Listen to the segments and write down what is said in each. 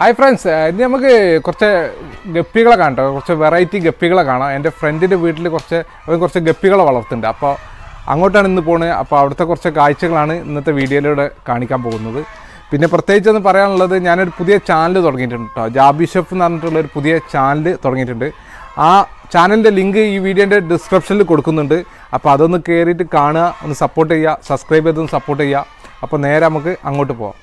Hi friends, ഇനി നമുക്ക് കുറച്ച് ഗപ്പികളെ കാണട്ടോ, കുറച്ച് വെറൈറ്റി ഗപ്പികളെ കാണാം. എൻ്റെ ഫ്രണ്ടിൻ്റെ വീട്ടിൽ കുറച്ച് ഗപ്പികളെ വളർത്തുന്നുണ്ട്. അപ്പോൾ അങ്ങോട്ടാണ് ഇന്ന് പോകുന്നത്. അപ്പോൾ അവിടുത്തെ കുറച്ച് കാഴ്ചകളാണ് ഇന്നത്തെ വീഡിയോയിലൂടെ കാണിക്കാൻ പോകുന്നത്. പിന്നെ പ്രത്യേകിച്ചൊന്ന് പറയാനുള്ളത്, ഞാനൊരു പുതിയ ചാനൽ തുടങ്ങിയിട്ടുണ്ട് കേട്ടോ. ജാബി ഷെഫ് എന്ന് പറഞ്ഞിട്ടുള്ളൊരു പുതിയ ചാനൽ തുടങ്ങിയിട്ടുണ്ട്. ആ ചാനലിൻ്റെ ലിങ്ക് ഈ വീഡിയോൻ്റെ ഡിസ്ക്രിപ്ഷനിൽ കൊടുക്കുന്നുണ്ട്. അപ്പോൾ അതൊന്ന് കയറിയിട്ട് കാണുക, ഒന്ന് സപ്പോർട്ട് ചെയ്യുക, സബ്സ്ക്രൈബ് ചെയ്തൊന്ന് സപ്പോർട്ട് ചെയ്യുക. അപ്പോൾ നേരെ നമുക്ക് അങ്ങോട്ട് പോകാം.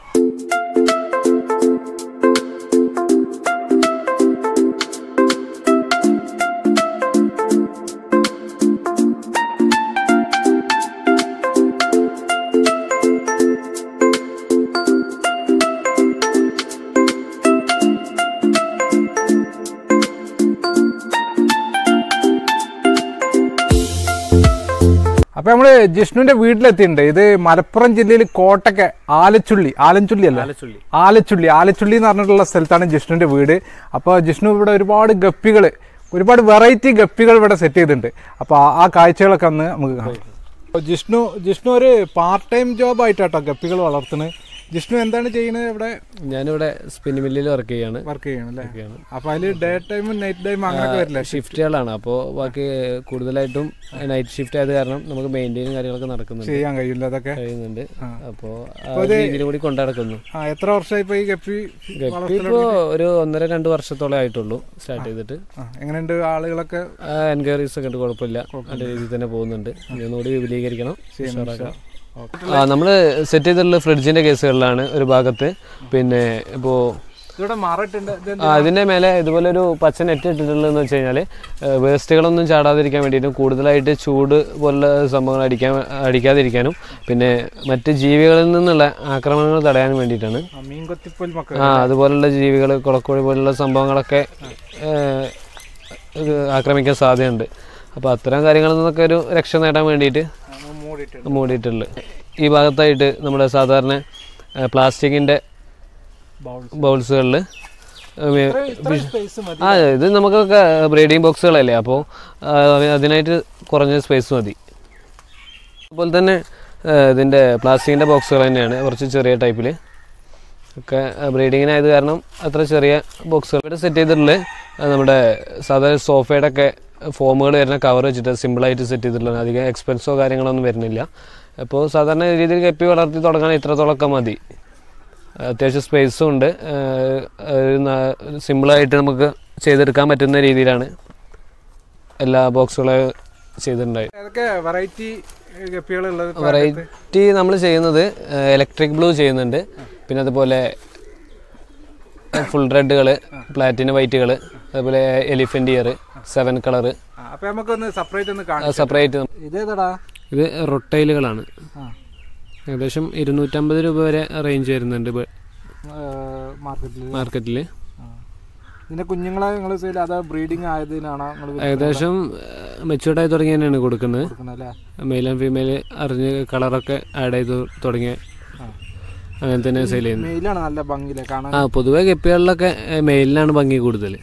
അപ്പോൾ നമ്മൾ ജിഷ്ണുവിൻ്റെ വീട്ടിലെത്തിയിട്ടുണ്ട്. ഇത് മലപ്പുറം ജില്ലയിൽ കോട്ടയ്ക്ക് ആലച്ചുള്ളി എന്ന് പറഞ്ഞിട്ടുള്ള സ്ഥലത്താണ് ജിഷ്ണുവിൻ്റെ വീട്. അപ്പോൾ ജിഷ്ണു ഇവിടെ ഒരുപാട് വെറൈറ്റി ഗപ്പികൾ ഇവിടെ സെറ്റ് ചെയ്തിട്ടുണ്ട്. അപ്പോൾ ആ കാഴ്ചകളൊക്കെ അന്ന് നമുക്ക് കാണാം. ജിഷ്ണു ഒരു പാർട്ട് ടൈം ജോബായിട്ടാട്ടോ ഗപ്പികൾ വളർത്തുന്നത്. ജിഷ്ണു എന്താണ് ചെയ്യുന്നത് ഇവിടെ? ഞാനിവിടെ സ്പിൻ മില്ലിൽ വർക്ക് ചെയ്യാണ് അല്ലേ? അപ്പോൾ അതിൽ ഡേ ടൈമും നൈറ്റ് ടൈമും അങ്ങനെയൊക്കെ വരില്ല? ഷിഫ്റ്റുകളാണ്. അപ്പോൾ ബാക്കി കൂടുതലായിട്ടും നൈറ്റ് ഷിഫ്റ്റ് ആയത് കാരണം നമുക്ക് മെയിൻറ്റെയിനും കാര്യങ്ങളൊക്കെ നടക്കുന്നുണ്ട്, ചെയ്യാൻ കഴിയില്ല, അതൊക്കെ കഴിയുന്നുണ്ട്. അപ്പോൾ ഇതിലും കൂടി കൊണ്ടുനടക്കുന്നു. എത്ര വർഷമായി ഇപ്പോൾ ഈ ഗപ്പി ഇപ്പോൾ ഒരു 1-2 വർഷത്തോളം ആയിട്ടുള്ളൂ സ്റ്റാർട്ട് ചെയ്തിട്ട്. എങ്ങനെയുണ്ട് ആളുകളൊക്കെ? എൻക്വയറീസ് ഒക്കെ ഉണ്ട്, കുഴപ്പമില്ല, നല്ല രീതിയിൽ തന്നെ പോകുന്നുണ്ട്. ഇതൊന്നുകൂടി വിപുലീകരിക്കണം. നമ്മൾ സെറ്റ് ചെയ്തിട്ടുള്ള ഫ്രിഡ്ജിന്റെ കേസുകളിലാണ് ഒരു ഭാഗത്ത്. പിന്നെ ഇപ്പോൾ അതിന്റെ മേലെ ഇതുപോലെ ഒരു പച്ച നെറ്റ് ഇട്ടിട്ടുള്ളതെന്ന് വെച്ച് കഴിഞ്ഞാൽ വേസ്റ്റുകളൊന്നും ചാടാതിരിക്കാൻ വേണ്ടിയിട്ടും കൂടുതലായിട്ട് ചൂട് പോലുള്ള സംഭവങ്ങൾ അടിക്കാതിരിക്കാനും പിന്നെ മറ്റ് ജീവികളിൽ നിന്നുള്ള ആക്രമണങ്ങൾ തടയാനും വേണ്ടിയിട്ടാണ്. അതുപോലുള്ള ജീവികൾ, കുളക്കോഴി പോലുള്ള സംഭവങ്ങളൊക്കെ ആക്രമിക്കാൻ സാധ്യതയുണ്ട്. അപ്പോൾ അത്തരം കാര്യങ്ങളിൽ നിന്നൊക്കെ ഒരു രക്ഷ നേടാൻ വേണ്ടിയിട്ട് മൂടിയിട്ടുള്ളത്. ഈ ഭാഗത്തായിട്ട് നമ്മുടെ സാധാരണ പ്ലാസ്റ്റിക്കിൻ്റെ ബൗൾസുകളിൽ ഇത് നമുക്കൊക്കെ ബ്രീഡിംഗ് ബോക്സുകളല്ലേ, അപ്പോൾ അതിനായിട്ട് കുറഞ്ഞ സ്പേസ് മതി. അതുപോലെ തന്നെ ഇതിൻ്റെ പ്ലാസ്റ്റിക്കിൻ്റെ ബോക്സുകൾ തന്നെയാണ്, കുറച്ച് ചെറിയ ടൈപ്പിൽ ഒക്കെ ബ്രീഡിങ്ങിനായത് കാരണം അത്ര ചെറിയ ബോക്സുകൾ ഇവിടെ സെറ്റ് ചെയ്തിട്ടുള്ളത്. നമ്മുടെ സാധാരണ സോഫയുടെ ഒക്കെ ഫോമുകൾ വരുന്ന കവർ വെച്ചിട്ട് സിമ്പിളായിട്ട് സെറ്റ് ചെയ്തിട്ടുള്ളത്. അധികം എക്സ്പെൻസോ കാര്യങ്ങളൊന്നും വരുന്നില്ല. അപ്പോൾ സാധാരണ രീതിയിൽ ഗപ്പി വളർത്തി തുടങ്ങാൻ ഇത്രത്തോളമൊക്കെ മതി. അത്യാവശ്യം സ്പേസും ഉണ്ട്. സിമ്പിളായിട്ട് നമുക്ക് ചെയ്തെടുക്കാൻ പറ്റുന്ന രീതിയിലാണ് എല്ലാ ബോക്സുകളും ചെയ്തിട്ടുണ്ടായി. വെറൈറ്റി നമ്മൾ ചെയ്യുന്നത് ഇലക്ട്രിക് ബ്ലൂ ചെയ്യുന്നുണ്ട്, പിന്നെ അതുപോലെ ഫുൾ റെഡുകൾ, പ്ലാറ്റിന വൈറ്റുകൾ, അതുപോലെ എലിഫന്റ് ഇയർ, 7 കളർ. സെപ്പറേറ്റ് ഇത് റൊട്ടൈലുകളാണ്. ഏകദേശം 250 രൂപ വരെ റേഞ്ച് വരുന്നുണ്ട് മാർക്കറ്റിൽ. ഏകദേശം മെച്യൂർഡായി തുടങ്ങി തന്നെയാണ് കൊടുക്കുന്നത്. മെയിൽ ആൻഡ് ഫീമെയിൽ അറിഞ്ഞ് കളറൊക്കെ ആഡ് ചെയ്ത് തുടങ്ങിയ അങ്ങനെ തന്നെ സെയിൽ ചെയ്യുന്നത്. പൊതുവെ ഗപ്പികളിലൊക്കെ മെയിലിനാണ് ഭംഗി കൂടുതൽ.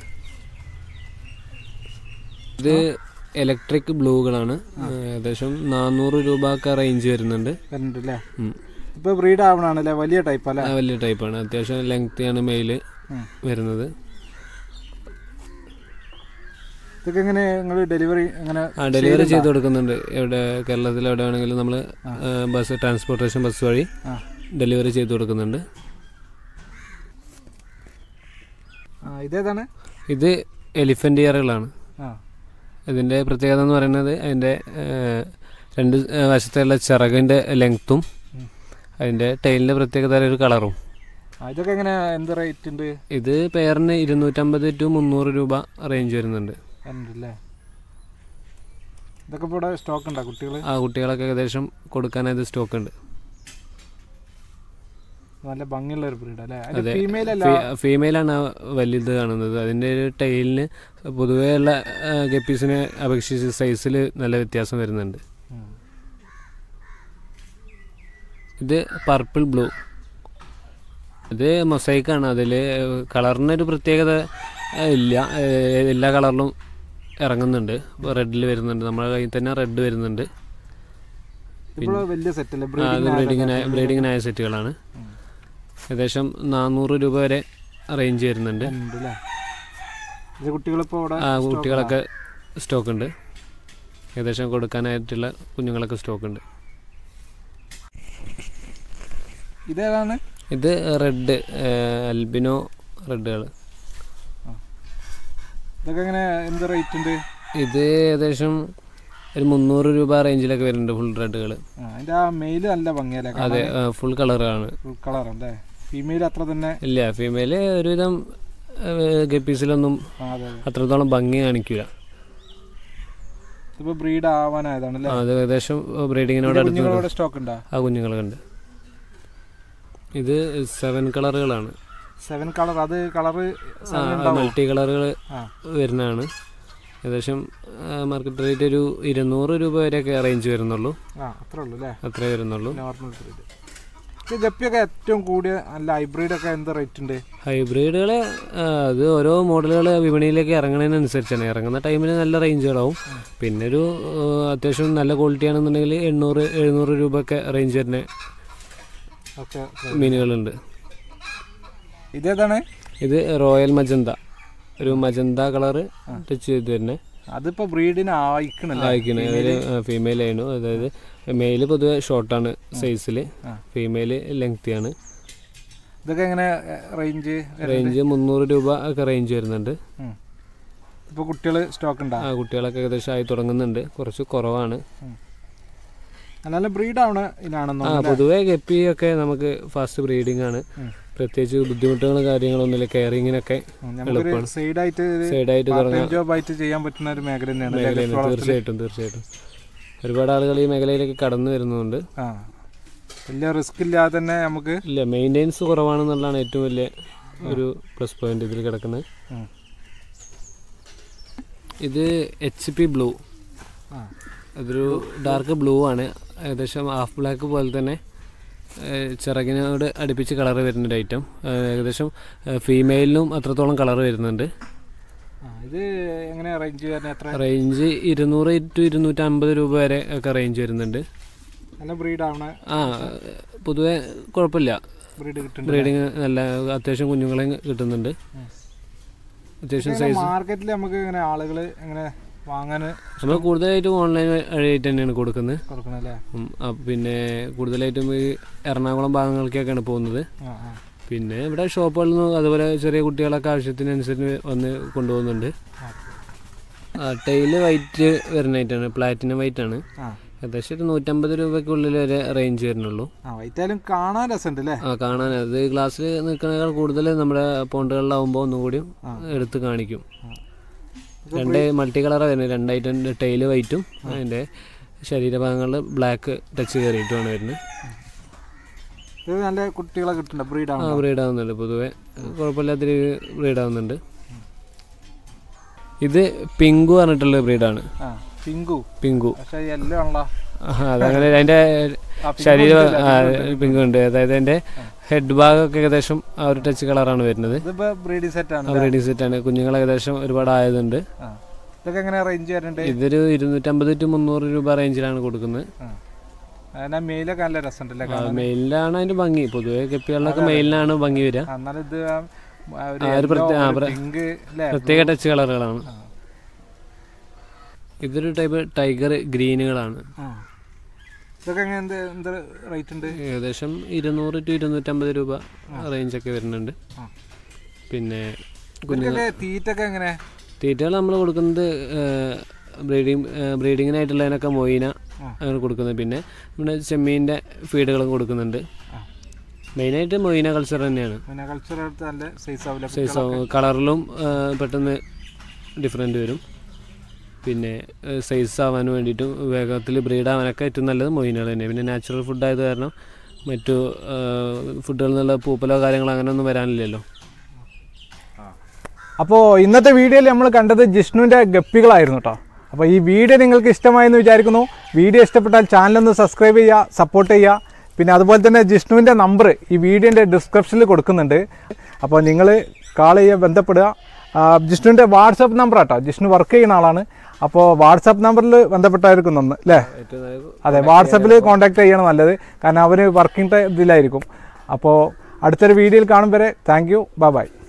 ഇത് ഇലക്ട്രിക് ബ്ലൂകളാണ്. ഏകദേശം 400 രൂപ ഒക്കെ റേഞ്ച് വരുന്നുണ്ട്. വലിയ ടൈപ്പാണ്. അത്യാവശ്യം ലെങ്ത് ആണ് മെയില് വരുന്നത്. ഡെലിവറി ചെയ്ത് കൊടുക്കുന്നുണ്ട്. എവിടെ കേരളത്തിൽ എവിടെ വേണമെങ്കിലും നമ്മൾ ട്രാൻസ്പോർട്ടേഷൻ ബസ് വഴി ഡെലിവറി ചെയ്ത് കൊടുക്കുന്നുണ്ട്. ഇത് എലിഫന്റ് ഇയറുകളാണ്. ഇതിൻ്റെ പ്രത്യേകത എന്ന് പറയുന്നത് അതിൻ്റെ 2 വശത്തുള്ള ചിറകിൻ്റെ ലെങ്ത്തും അതിൻ്റെ ടൈലിൻ്റെ പ്രത്യേകത ഒരു കളറും. ഇത് പെയറിന് 250 to 300 രൂപ റേഞ്ച് വരുന്നുണ്ട്. കുട്ടികളൊക്കെ ഏകദേശം കൊടുക്കാനായത് സ്റ്റോക്ക് ഉണ്ട്. നല്ല ഭംഗിയുള്ള ഒരു ബ്രീഡ് അല്ലേ? അതെ, ഫീമെയിലാണ് വലുത് കാണുന്നത്. അതിൻ്റെ ഒരു ടൈലിന് പൊതുവേ ഉള്ള ഗപ്പീസിനെ അപേക്ഷിച്ച് സൈസിൽ നല്ല വ്യത്യാസം വരുന്നുണ്ട്. ഇത് പർപ്പിൾ ബ്ലൂ. ഇത് മൊസൈക്കാണ്. അതിൽ കളറിനൊരു പ്രത്യേകത ഇല്ല, എല്ലാ കളറിലും ഇറങ്ങുന്നുണ്ട്. റെഡിൽ വരുന്നുണ്ട്, നമ്മുടെ കയ്യിൽ തന്നെ റെഡ് വരുന്നുണ്ട്. ബ്രീഡിങ്ങിനായ സെറ്റുകളാണ്. ഏകദേശം 400 രൂപ വരെ റേഞ്ച് വരുന്നുണ്ട്. കുട്ടികളൊക്കെ സ്റ്റോക്ക് ഉണ്ട്, ഏകദേശം കൊടുക്കാനായിട്ടുള്ള കുഞ്ഞുങ്ങളൊക്കെ സ്റ്റോക്ക് ഉണ്ട്. ഇതേതാണ്? ഇത് റെഡ് അൽബിനോ റെഡുകൾ. ഇതൊക്കെ എങ്ങനെ എന്ത് റേറ്റ് ഉണ്ട്? ഇത് ഏകദേശം ഒരു 300 രൂപ റേഞ്ചിലൊക്കെ വരുന്നുണ്ട് ഫുൾ റെഡുകൾ. അതിൻ്റെ ആ മെയിൽ നല്ല ഭംഗിയല്ലേ? അതെ, ഫുൾ കളറാണ്. ഫുൾ കളറല്ലേ? ഫീമെയിൽ അത്ര തന്നെ ഇല്ല, ഫീമെയിൽ ഒരുവിധം ഗപ്പീസിലൊന്നും അത്രത്തോളം ഭംഗി കാണിക്കില്ല. ഇതിപ്പോൾ ബ്രീഡ് ആവാനായതാണല്ലേ? അത് ഏകദേശം ബ്രീഡിങ്ങിനോട് അടുത്ത് സ്റ്റോക്ക് ഉണ്ടോ? ആ കുഞ്ഞുങ്ങളുണ്ട്. ഇത് 7 കളറുകളാണ്. 7 കളർ. അത് കളറ് മൾട്ടി കളറുകൾ വരുന്നതാണ്. ഏകദേശം മാർക്കറ്റ് റേറ്റ് ഒരു 200 രൂപ വരെയൊക്കെ റേഞ്ച് വരുന്നുള്ളൂ. അത്രേ വരുന്നുള്ളൂ. ഗപ്പിയൊക്കെ ഏറ്റവും കൂടിയ നല്ല ഹൈബ്രിഡൊക്കെ എന്താ റേറ്റ് ഉണ്ട്? ഹൈബ്രിഡുകൾ അത് ഓരോ മോഡലുകൾ വിപണിയിലേക്ക് ഇറങ്ങുന്നതിനനുസരിച്ചാണ്. ഇറങ്ങുന്ന ടൈമിൽ നല്ല റേഞ്ചുകളാവും. പിന്നെ ഒരു അത്യാവശ്യം നല്ല ക്വാളിറ്റി ആണെന്നുണ്ടെങ്കിൽ 800-700 രൂപ ഒക്കെ റേഞ്ച് വരുന്ന മീനുകളുണ്ട്. ഇതേതാണ്? ഇത് റോയൽ മജന്ത, ഒരു മജന്ത കളറ് ടച്ച് ചെയ്ത് തന്നെ. അതിപ്പോൾ ബ്രീഡിന് അയക്കണേ. ഒരു ഫീമെയിൽ ആയിരുന്നു. അതായത് മെയില് പൊതുവെ ഷോർട്ടാണ് സൈസിൽ, ഫീമെയിൽ ലെങ്തിയാണ്. ഇതൊക്കെ എങ്ങനെ റേഞ്ച്? 300 രൂപ ഒക്കെ റേഞ്ച് വരുന്നുണ്ട്. ഇപ്പോൾ കുട്ടികൾ സ്റ്റോക്ക് ഉണ്ടോ? കുട്ടികളൊക്കെ ഏകദേശം ആയി തുടങ്ങുന്നുണ്ട്, കുറച്ച് കുറവാണ്. നല്ല ബ്രീഡ് ആവണ ഇതാണെന്നോ? പൊതുവെ ഗപ്പിയൊക്കെ നമുക്ക് ഫാസ്റ്റ് ബ്രീഡിംഗ് ആണ്. പ്രത്യേകിച്ച് ബുദ്ധിമുട്ടുകളും കാര്യങ്ങളൊന്നുമില്ല. കെയറിങ്ങിനൊക്കെ എളുപ്പമാണ്. സൈഡായിട്ട് ചെയ്യാൻ പറ്റുന്ന ഒരു മേഖല തന്നെയാണ്. തീർച്ചയായിട്ടും ഒരുപാട് ആളുകൾ ഈ മേഖലയിലേക്ക് കടന്നു വരുന്നുണ്ട്. വലിയ റിസ്ക് ഇല്ലാതെ തന്നെ നമുക്ക് ഇല്ല, മെയിൻ്റെനൻസ് കുറവാണെന്നുള്ളതാണ് ഏറ്റവും വലിയ ഒരു പ്ലസ് പോയിന്റ് ഇതിൽ കിടക്കുന്നത്. ഇത് HP ബ്ലൂ, അതൊരു ഡാർക്ക് ബ്ലൂ ആണ്. ഏകദേശം ഹാഫ് ബ്ലാക്ക് പോലെ തന്നെ ചിറകിനോട് അടുപ്പിച്ച് കളർ വരുന്നൊരു ഐറ്റം. ഏകദേശം ഫീമെയിലിനും അത്രത്തോളം കളർ വരുന്നുണ്ട്. ഇത് എങ്ങനെ റേഞ്ച്? റേഞ്ച് 200-250 രൂപ വരെ ഒക്കെ റേഞ്ച് വരുന്നുണ്ട്. നല്ല ബ്രീഡ് ആവണ? പൊതുവെ കുഴപ്പമില്ല, ബ്രീഡിങ് നല്ല അത്യാവശ്യം കുഞ്ഞുങ്ങളെ കിട്ടുന്നുണ്ട്. അത്യാവശ്യം സൈസ്. മാർക്കറ്റിൽ നമുക്ക് ഇങ്ങനെ ആളുകൾ എങ്ങനെ വാങ്ങാൻ? നമ്മൾ കൂടുതലായിട്ടും ഓൺലൈൻ വഴിയായിട്ട് തന്നെയാണ് കൊടുക്കുന്നത്. പിന്നെ കൂടുതലായിട്ടും ഈ എറണാകുളം ഭാഗങ്ങളിലേക്കൊക്കെയാണ് പോകുന്നത്. പിന്നെ ഇവിടെ ഷോപ്പുകളിൽ നിന്ന് അതുപോലെ ചെറിയ കുട്ടികളൊക്കെ ആവശ്യത്തിനനുസരിച്ച് വന്ന് കൊണ്ടുപോകുന്നുണ്ട്. ടെയില് വൈറ്റ് വരുന്നതായിട്ടാണ്, പ്ലാറ്റിനം വൈറ്റ് ആണ്. ഏകദേശം ഒരു 150 രൂപയ്ക്കുള്ളിൽ വരെ റേഞ്ച് വരുന്നുള്ളൂ. കാണാൻ രസമുണ്ട്. കാണാൻ അത് ഗ്ലാസ്സിൽ നിൽക്കുന്നതിനേക്കാൾ കൂടുതൽ നമ്മുടെ പോണ്ടുകളിലാവുമ്പോൾ ഒന്നുകൂടി എടുത്ത് കാണിക്കും. 2 മൾട്ടി കളറാണ് വരുന്നത്. 2 ഐറ്റം ടെയില് വൈറ്റും അതിൻ്റെ ശരീരഭാഗങ്ങളിൽ ബ്ലാക്ക് ടച്ച് കയറിയിട്ടുമാണ് വരുന്നത്. നല്ല കുട്ടികളെ കിട്ടുന്നുണ്ട്, ബ്രീഡാവുന്നുണ്ട്. പൊതുവെ കുഴപ്പമില്ലാത്ത രീതിയിൽ ബ്രീഡാവുന്നുണ്ട്. ഇത് പിങ്കു പറഞ്ഞിട്ടുള്ള ബ്രീഡാണ്. പിങ്കു അതങ്ങനെ അതിൻ്റെ ശരീരം പിങ്കു ഉണ്ട്. അതായത് അതിൻ്റെ ഹെഡ് ഭാഗമൊക്കെ ഏകദേശം ആ ഒരു ടച്ച് കളറാണ് വരുന്നത്. ബ്രീഡിംഗ് സെറ്റാണ്. കുഞ്ഞുങ്ങൾ ഏകദേശം ഒരുപാട് ആയതുണ്ട്. ഇതൊരു 250-300 രൂപ റേഞ്ചിലാണ് കൊടുക്കുന്നത്. മെയിലാണ് അതിന്റെ ഭംഗി. പൊതുവെ ഗപ്പികളിലൊക്കെ മെയിലിനാണ് ഭംഗി വരിക. പ്രത്യേക ടച്ച് കളറുകളാണ്. ഇതൊരു ടൈപ്പ് ടൈഗർ ഗ്രീനുകളാണ്. ഏകദേശം 200-250 രൂപ റേഞ്ചൊക്കെ വരുന്നുണ്ട്. പിന്നെ തീറ്റകൾ നമ്മൾ കൊടുക്കുന്നത് ബ്രീഡിങ്ങിനായിട്ടുള്ളതിനൊക്കെ മൊയിന അങ്ങനെ കൊടുക്കുന്നത്. പിന്നെ നമ്മുടെ ചെമ്മീൻ്റെ ഫീഡുകളും കൊടുക്കുന്നുണ്ട്. മെയിനായിട്ട് മൊയിന കൾച്ചർ തന്നെയാണ്. സൈസ് കളറിലും പെട്ടെന്ന് ഡിഫറെൻ്റ് വരും. പിന്നെ സൈസ് ആവാൻ വേണ്ടിയിട്ടും വേഗത്തിൽ ബ്രീഡാവാനൊക്കെ ഏറ്റവും നല്ലത് മൊയിനുകൾ തന്നെയാണ്. പിന്നെ നാച്ചുറൽ ഫുഡായത് കാരണം മറ്റു ഫുഡുകളിൽ നിന്നുള്ള പൂപ്പലോ കാര്യങ്ങളോ അങ്ങനെയൊന്നും വരാനില്ലല്ലോ. അപ്പോൾ ഇന്നത്തെ വീഡിയോയിൽ നമ്മൾ കണ്ടത് ജിഷ്ണുവിൻ്റെ ഗപ്പികളായിരുന്നു കേട്ടോ. അപ്പോൾ ഈ വീഡിയോ നിങ്ങൾക്ക് ഇഷ്ടമായെന്ന് വിചാരിക്കുന്നു. വീഡിയോ ഇഷ്ടപ്പെട്ടാൽ ചാനലൊന്ന് സബ്സ്ക്രൈബ് ചെയ്യുക, സപ്പോർട്ട് ചെയ്യുക. പിന്നെ അതുപോലെ തന്നെ ജിഷ്ണുവിൻ്റെ നമ്പർ ഈ വീഡിയോൻ്റെ ഡിസ്ക്രിപ്ഷനിൽ കൊടുക്കുന്നുണ്ട്. അപ്പോൾ നിങ്ങൾ കാൾ ചെയ്യുക, ബന്ധപ്പെടുക. ജിഷ്ണുവിൻ്റെ വാട്സാപ്പ് നമ്പർ കേട്ടോ. ജിഷ്ണു വർക്ക് ചെയ്യുന്ന ആളാണ്. അപ്പോൾ വാട്സാപ്പ് നമ്പറിൽ ബന്ധപ്പെട്ടായിരിക്കും ഒന്ന് അല്ലേ? അതെ, വാട്സാപ്പിൽ കോൺടാക്ട് ചെയ്യണം നല്ലത്. കാരണം അവർ വർക്കിംഗ് ഇതിലായിരിക്കും. അപ്പോൾ അടുത്തൊരു വീഡിയോയിൽ കാണും വരെ താങ്ക് യു, ബൈ.